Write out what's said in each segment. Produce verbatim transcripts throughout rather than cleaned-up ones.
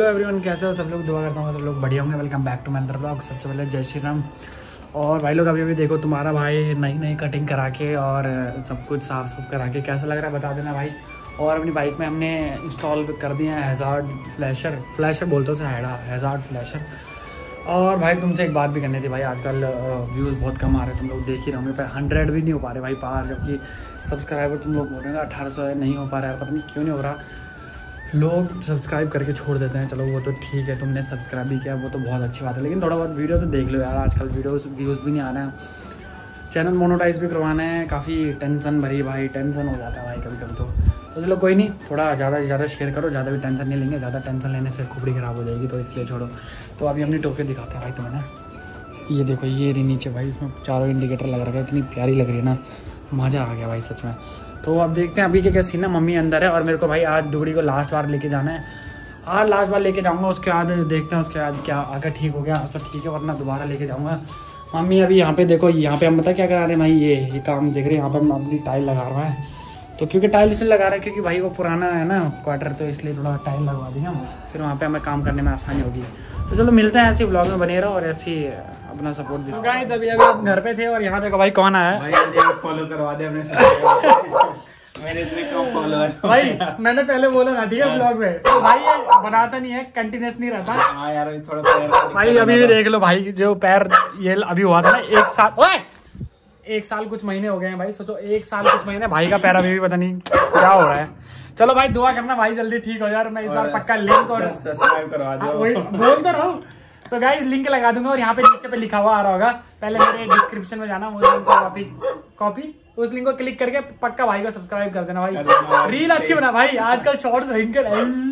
Hello everyone, कैसे हो सब लोग। दुआ करता हूँ सब लोग बढ़िया होंगे। Welcome back to my another blog. सबसे पहले जय श्री राम। और भाई लोग अभी अभी देखो तुम्हारा भाई नई नई कटिंग करा के और सब कुछ साफ सुफ करा के कैसा लग रहा है बता देना भाई। और अपनी बाइक में हमने इंस्टॉल कर दिए हैं हैज़ार्ड फ्लैशर फ्लैशर बोलते हो हैज़ार्ड फ्लैशर। और भाई तुमसे एक बात भी करनी थी भाई, आजकल व्यूज़ बहुत कम आ रहे हैं, तुम लोग देख ही रहे होंगे। पर हंड्रेड भी नहीं हो पा रहे भाई पार, जबकि सब्सक्राइबर तुम लोग बोल रहे हैं अठारह सौ नहीं हो पा रहा है, पता नहीं क्यों नहीं हो रहा। लोग सब्सक्राइब करके छोड़ देते हैं, चलो वो तो ठीक है, तुमने सब्सक्राइब भी किया वो तो बहुत अच्छी बात है, लेकिन थोड़ा बहुत वीडियो तो देख लो यार। आजकल वीडियोस व्यूज़ भी नहीं आ रहे हैं, चैनल मोनेटाइज भी करवाना है, काफ़ी टेंशन भरी भाई, टेंशन हो जाता है भाई कभी कभी तो तो चलो कोई नहीं, थोड़ा ज़्यादा से ज़्यादा शेयर करो, ज़्यादा भी टेंशन नहीं लेंगे, ज़्यादा टेंशन लेने से खोपड़ी ख़राब हो जाएगी, तो इसलिए छोड़ो। तो अभी अपनी टोके दिखाते हैं भाई तुम्हें ना, ये देखो ये रही नीचे भाई, इसमें चारों इंडिकेटर लग रखा है, इतनी प्यारी लग रही है ना, मज़ा आ गया भाई सच में। तो अब देखते हैं अभी क्या क्या सीन है। मम्मी अंदर है और मेरे को भाई आज डुगड़ी को लास्ट बार लेके जाना है, आज लास्ट बार लेके जाऊंगा, उसके बाद देखते हैं उसके बाद क्या अगर ठीक हो गया तो ठीक है, वरना दोबारा लेके जाऊंगा। मम्मी अभी यहाँ पे देखो, यहाँ पे हम पता क्या करा रहे हैं भाई, ये ये काम देख रहे हैं, यहाँ पे हम अपनी टाइल लगा रहा है। तो क्योंकि टाइल इसलिए लगा रहे हैं क्योंकि भाई वो पुराना है ना क्वार्टर, तो इसलिए थोड़ा टाइल लगवा देंगे हम, फिर वहाँ पे हमें काम करने में आसानी होगी। तो चलो मिलते हैं, ऐसे व्लॉग में बने रहो और ऐसी अपना सपोर्ट दो। गाइस अभी अभी हम घर पे थे और यहाँ देखो भाई कौन आया है भाई, फॉलो करवा दे अपने मेरे इतने कम फॉलोअर भाई। मैंने पहले बोला था ठीक है ब्लॉग में, तो भाई ये बनाता नहीं है, कंटिन्यूस नहीं रहता। हाँ यार थोड़ा पैर भाई अभी भी देख लो भाई, जो पैर ये अभी हुआ था ना एक साल, ओए एक साल कुछ महीने हो गए हैं भाई, सोचो एक साल कुछ महीने भाई का पैर अभी भी पता नहीं क्या हो रहा है। चलो भाई दुआ करना भाई जल्दी ठीक हो यार, मैं इस बार पक्का लिंक और सब्सक्राइब करवा दो, वही बोल तो रहा हूँ। सो गाइस लिंक लगा दूंगा और यहाँ पे नीचे पे लिखा हुआ आ रहा होगा, पहले मेरे डिस्क्रिप्शन में जाना, वो लिंक को कॉपी कॉपी उस लिंक को क्लिक करके पक्का भाई को सब्सक्राइब कर देना भाई। रील अच्छी बना भाई, आजकल शॉर्ट्स भयंकर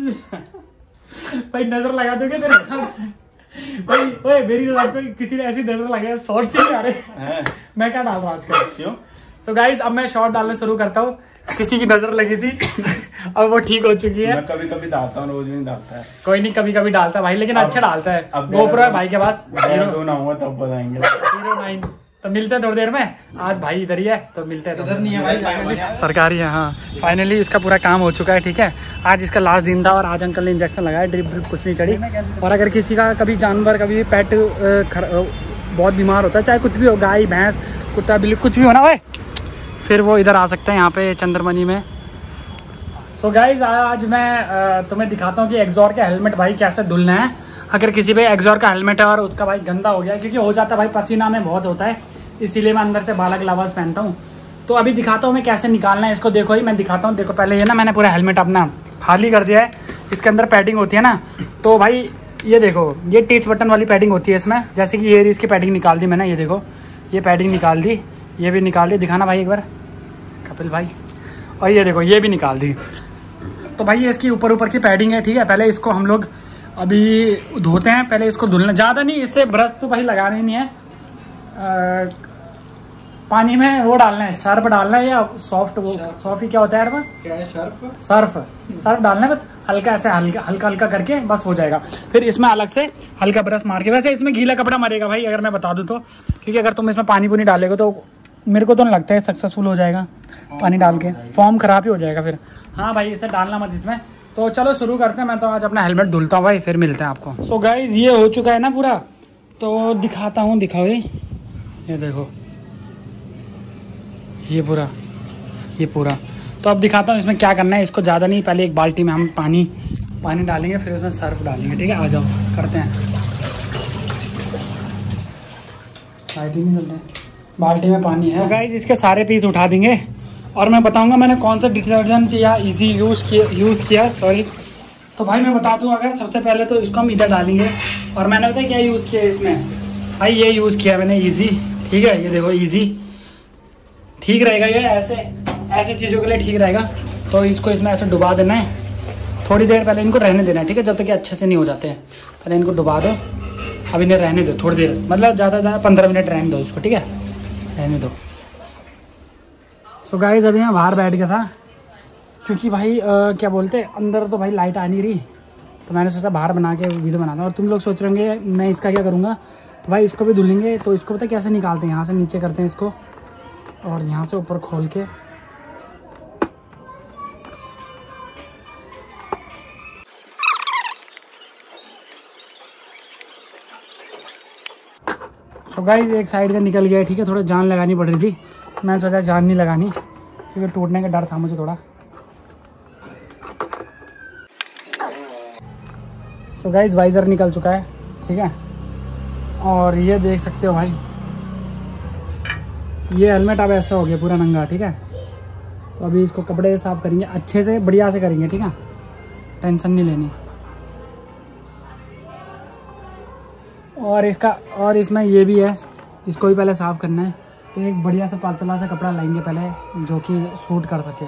भाई, नजर लगा दोगे तेरे भाई। ओए मेरी शॉर्ट्स में किसी ने ऐसी नजर लगाई, शॉर्ट्स ही नहीं आ रहे, मैं क्या डाल रहा हूँ आजकल क्यों। सो गाइस अब मैं शॉर्ट डालना शुरू करता हूँ, किसी की नजर लगी थी अब वो ठीक हो चुकी है। मैं कभी कभी डालता हूँ, रोज नहीं डालता है। कोई नहीं कभी कभी डालता है भाई, लेकिन अच्छा डालता है। गोप्रो है भाई के पास, हीरो ना हुआ तब बताएंगे, हीरो नाइन। तो मिलते हैं थोड़ी देर में, आज भाई इधर ही है तो मिलते हैं। इधर नहीं है भाई, सरकारी है। हाँ फाइनली इसका पूरा काम हो चुका है, ठीक है। आज इसका लास्ट दिन था और आज अंकल ने इंजेक्शन लगाया, ड्रिप ड्रिप कुछ नहीं चढ़ी। और अगर किसी का कभी जानवर कभी पेट बहुत बीमार होता है, चाहे कुछ भी हो, गाय भैंस कुत्ता बिल्ली कुछ भी हो ना भाई, फिर वो इधर आ सकते हैं यहाँ पे चंद्रमणि में। सो so गाइज आज मैं तुम्हें दिखाता हूँ कि एग्जॉर का हेलमेट भाई कैसे धुलना है। अगर किसी पे एग्जॉर का हेलमेट है और उसका भाई गंदा हो गया, क्योंकि हो जाता है भाई, पसीना में बहुत होता है, इसीलिए मैं अंदर से बाला ग्लावस पहनता हूँ। तो अभी दिखाता हूँ मैं कैसे निकालना है इसको। देखो ही मैं दिखाता हूँ, देखो पहले ये ना मैंने पूरा हेलमेट अपना खाली कर दिया है, इसके अंदर पैडिंग होती है ना, तो भाई ये देखो ये टीच बटन वाली पैडिंग होती है इसमें, जैसे कि ये इसकी पैडिंग निकाल दी मैंने, ये देखो ये पैडिंग निकाल दी, ये भी निकाल दी, दिखाना भाई एक बार कपिल भाई, और ये देखो ये भी निकाल दी। तो भाई ये इसकी ऊपर ऊपर की पैडिंग है, ठीक है। पहले इसको हम लोग अभी धोते हैं, पहले इसको धुलना ज़्यादा नहीं, इससे ब्रश तो भाई लगाना ही नहीं है। आ, पानी में वो डालना है, सर्फ डालना है, या सॉफ्ट वो सॉफ्ट ही क्या होता है यार, क्या है सर्फ सर्फ सर्फ डालना है बस, हल्का ऐसे हल्का हल्का हल्का करके बस हो जाएगा। फिर इसमें अलग से हल्का ब्रश मार के, वैसे इसमें गीला कपड़ा मरेगा भाई अगर मैं बता दूँ तो, क्योंकि अगर तुम इसमें पानी पुनी डालेगा तो मेरे को तो नहीं लगता है सक्सेसफुल हो जाएगा, पानी डाल के फॉर्म खराब ही हो जाएगा फिर। हाँ भाई इसे डालना मत इसमें। तो चलो शुरू करते हैं, मैं तो आज अपना हेलमेट धुलता हूँ भाई, फिर मिलते हैं आपको। सो गाइज ये हो चुका है ना पूरा, तो दिखाता हूँ, दिखाओ ये ये देखो ये पूरा ये पूरा। तो अब दिखाता हूँ इसमें क्या करना है। इसको ज़्यादा नहीं, पहले एक बाल्टी में हम पानी पानी डालेंगे, फिर उसमें सर्फ डालेंगे, ठीक है। आ जाओ करते हैं, बाल्टी नहीं चलते, बाल्टी में पानी है। तो गाइस इसके सारे पीस उठा देंगे और मैं बताऊंगा मैंने कौन सा डिटर्जेंट या इजी यूज़ किया यूज़ किया सॉरी। तो भाई मैं बता दूं, अगर सबसे पहले तो इसको हम इधर डालेंगे, और मैंने बताया क्या यूज़ किया इसमें भाई, ये यूज़ किया मैंने इजी, ठीक है। ये देखो इजी ठीक रहेगा, ये ऐसे ऐसे चीज़ों के लिए ठीक रहेगा। तो इसको इसमें ऐसे डुबा देना है, थोड़ी देर पहले इनको रहने देना है, ठीक है, जब तक कि अच्छे से नहीं हो जाते हैं। पहले इनको डुबा दो, अब इन्हें रहने दो थोड़ी देर, मतलब ज़्यादा ज़्यादा पंद्रह मिनट रहने दो इसको, ठीक है, रहने दो। सो गाइस अभी मैं बाहर बैठ गया था, क्योंकि भाई आ, क्या बोलते हैं अंदर तो भाई लाइट आ नहीं रही, तो मैंने सोचा बाहर बना के वीडियो बनाना। और तुम लोग सोच रहे होंगे मैं इसका क्या करूँगा, तो भाई इसको भी धुलेंगे। तो इसको पता कैसे निकालते हैं, यहाँ से नीचे करते हैं इसको, और यहाँ से ऊपर खोल के तो गाइस एक साइड का निकल गया, ठीक है। थोड़ा जान लगानी पड़ रही थी, मैंने सोचा जान नहीं लगानी क्योंकि टूटने का डर था मुझे थोड़ा। तो गाइस वाइज़र निकल चुका है, ठीक है। और ये देख सकते हो भाई, ये हेलमेट अब ऐसा हो गया पूरा नंगा, ठीक है। तो अभी इसको कपड़े से साफ़ करेंगे, अच्छे से बढ़िया से करेंगे, ठीक है, टेंशन नहीं लेनी। और इसका और इसमें ये भी है, इसको भी पहले साफ़ करना है। तो एक बढ़िया सा पातला सा कपड़ा लाएंगे पहले जो कि सूट कर सके।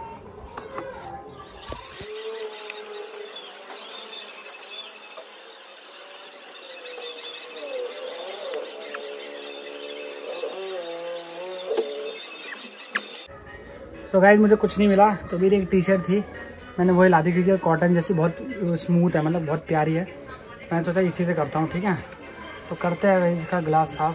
सो गाइस मुझे कुछ नहीं मिला, तो मेरी एक टी शर्ट थी, मैंने वही ला दी क्योंकि कॉटन जैसी बहुत स्मूथ है, मतलब बहुत प्यारी है। मैंने सोचा इसी से करता हूँ, ठीक है। तो करते हैं भाई इसका ग्लास साफ।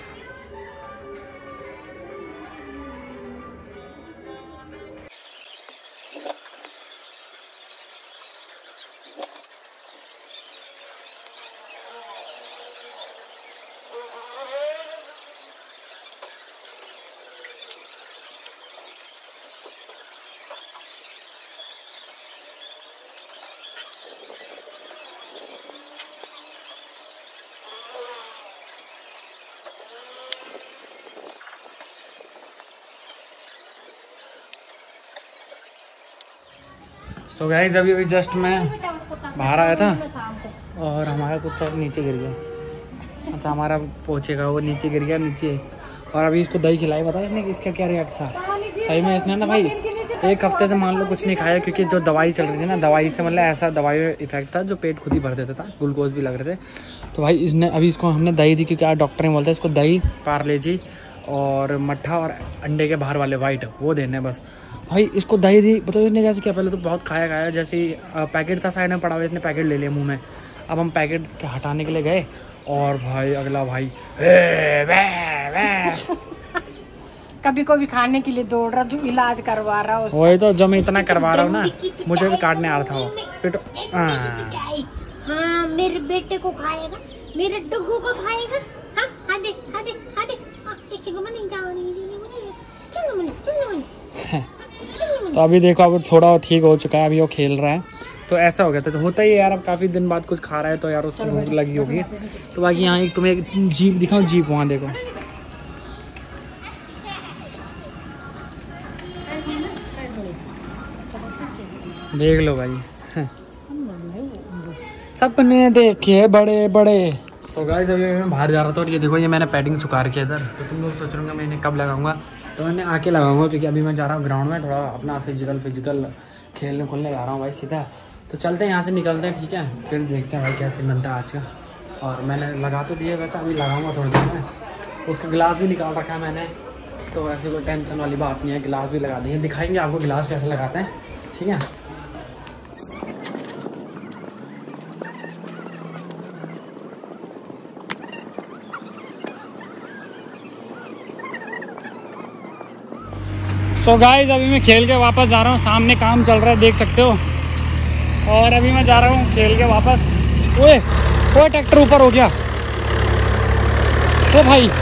सो गाइस अभी अभी जस्ट मैं बाहर आया था और हमारा कुछ नीचे गिर गया। अच्छा हमारा पोछे का वो नीचे गिर गया नीचे, और अभी इसको दही खिलाई। पता है इसने इसका क्या रिएक्ट था? सही में इसने ना भाई एक हफ्ते से मान लो कुछ नहीं खाया, क्योंकि जो दवाई चल रही थी ना, दवाई से मतलब ऐसा दवाई इफेक्ट था जो पेट खुद ही भर देता था, ग्लूकोज भी लग रहे थे। तो भाई इसने अभी इसको हमने दही दी, क्योंकि आज डॉक्टर ने बोलता है इसको दही, पार्ले-जी और मट्ठा और अंडे के बाहर वाले वाइट वो देने बस। भाई इसको दही दी, बताओ इसने जैसे क्या, पहले तो बहुत खाया खाया, जैसे पैकेट था साइड में पड़ा हुआ, इसने पैकेट ले लिया मुंह में। अब हम पैकेट हटाने के लिए गए और भाई अगला भाई ए, वे, वे। कभी कभी खाने के लिए दौड़ रहा, जो इलाज करवा रहा हूँ। वही तो, जो मैं इतना करवा रहा हूँ ना, मुझे भी काटने आ रहा था वो पिट। हाँ मेरे बेटे को खाएगा, मेरे डुगू को खाएगा। हाँ हाँ दे हाँ दे हाँ दे किसी को नहीं तो अभी देखो अब थोड़ा ठीक हो चुका है, अभी वो खेल रहा है। तो ऐसा हो गया था, तो होता ही है यार, अब काफ़ी दिन बाद कुछ खा रहा है तो यार उसको भूख लगी होगी। तो बाकी यहाँ एक तुम्हें एक जीप दिखाऊँ, जीप वहाँ देखो, देख लो भाई सपने देखे बड़े बड़े। सो गाइस अभी मैं बाहर जा रहा था और ये देखो ये मैंने पैडिंग सुखा रखी है इधर। तो तुम लोग सोच रहे होंगे मैं इन्हें कब लगाऊंगा, तो मैंने आके लगाऊंगा, क्योंकि अभी मैं जा रहा हूँ ग्राउंड में थोड़ा अपना फिजिकल फिजिकल खेलने खुलने जा रहा हूँ भाई सीधा। तो चलते हैं यहाँ से निकलते हैं, ठीक है, फिर देखते हैं भाई कैसे बनता है आज का। और मैंने लगा तो दिया, वैसे अभी लगाऊंगा थोड़ी देर में। उसका गिलास भी निकाल रखा है मैंने, तो ऐसी कोई टेंशन वाली बात नहीं है, गिलास भी लगा दिए। दिखाएंगे आपको गिलास कैसे लगाते हैं, ठीक है। सो so गाइस अभी मैं खेल के वापस जा रहा हूँ, सामने काम चल रहा है देख सकते हो। और अभी मैं जा रहा हूँ खेल के वापस। ओए ओए ट्रैक्टर ऊपर हो गया, ओ भाई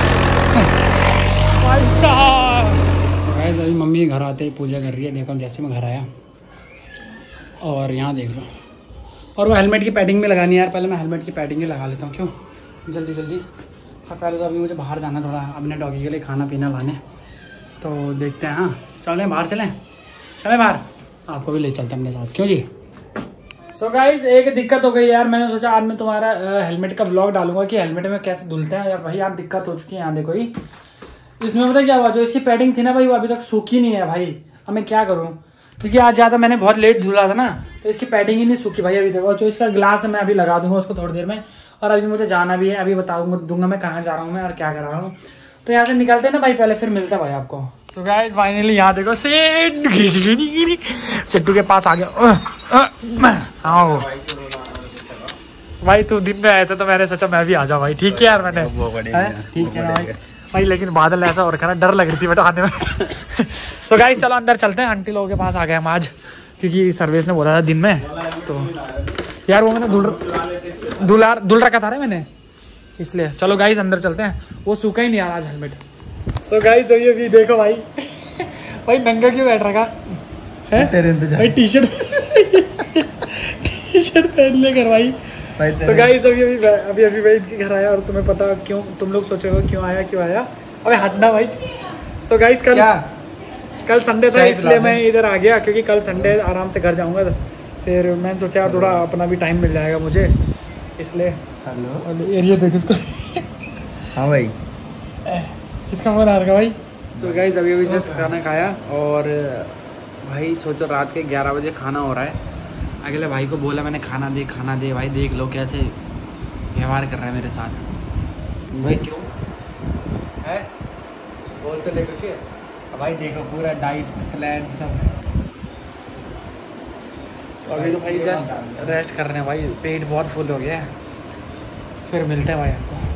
भाई साहब। गाइस अभी मम्मी घर आते ही पूजा कर रही है, देखो जैसे मैं घर आया। और यहाँ देख लो, और वो हेलमेट की पैडिंग में लगानी है यार, पहले मैं हेलमेट की पैडिंग ही लगा लेता हूँ, क्यों जल्दी जल्दी। और पहले तो अभी मुझे बाहर जाना थोड़ा अपने डॉगी के लिए खाना पीना लाने, तो देखते हैं। हाँ चलें बाहर, चलें चलें बाहर, आपको भी ले चलते हैं अपने साथ, क्यों जी। सो so गाइज एक दिक्कत हो गई यार, मैंने सोचा आज मैं तुम्हारा हेलमेट का ब्लॉग डालूंगा कि हेलमेट में कैसे धुलते हैं यार। भाई आप दिक्कत हो चुकी है, यहाँ देखो ही इसमें पता क्या हुआ, जो इसकी पैडिंग थी ना भाई वो अभी तक सूखी नहीं है भाई। अब मैं क्या करूँ, क्योंकि आज ज़्यादा मैंने बहुत लेट धुला था ना, तो इसकी पैडिंग ही नहीं सूखी भाई अभी तक। और जो इसका ग्लास है मैं अभी लगा दूंगा उसको थोड़ी देर में। और अभी मुझे जाना भी है, अभी बताऊंगा दूंगा मैं कहाँ जा रहा हूँ मैं और क्या कर रहा हूँ। तो यहाँ से निकलते हैं ना भाई, पहले फिर मिलता है भाई आपको। तो गाइस फाइनली यहाँ देखो सेठ सिट्टू के पास आ गया। आओ भाई, तू दिन में आया था तो मैंने सोचा मैं भी आ जाऊँ भाई, ठीक है यार। मैंने ठीक है भाई भाई, लेकिन बादल ऐसा हो रखा ना, डर लग रही थी बेटा आने में। तो गाइस चलो अंदर चलते हैं, आंटी लोगों के पास आ गए हम आज, क्योंकि सर्विस ने बोला था दिन में। तो यार वो मैंने धुल धुला धुल रखा था रे मैंने, इसलिए चलो गाइस अंदर चलते हैं। वो सूखा ही नहीं आ रहा आज हेलमेट। सो गाइस अभी अभी देखो भाई भाई नंगा क्यों बैठ रखा है तेरे इंतजार भाई, टी शर्ट टी शर्ट पहन ले कर भाई। सो गाइस अभी अभी अभी अभी भाई के घर आया और तुम्हें पता क्यों, तुम लोग सोचोगे क्यों आया क्यों आया, अबे हटना भाई। सो गाइस कल कल संडे था इसलिए मैं इधर आ गया, क्योंकि कल संडे आराम से घर जाऊंगा, फिर मैंने सोचा यार थोड़ा अपना भी टाइम मिल जाएगा मुझे, इसलिए। हेलो एरिया देख इसको। हाँ भाई किसका फोन आ रहा भाई। सो गाइस अभी अभी जस्ट खाना खाया और भाई सोचो रात के ग्यारह बजे खाना हो रहा है। अगले भाई को बोला मैंने खाना दे खाना दे, भाई देख लो कैसे व्यवहार कर रहा है मेरे साथ भाई। क्यों है बोल तो ले कुछ भाई, देखो पूरा डाइट प्लान सब। अभी तो भाई जस्ट रेस्ट कर रहे हैं भाई, पेट बहुत फुल हो गया है। फिर मिलते हैं भाई आपको।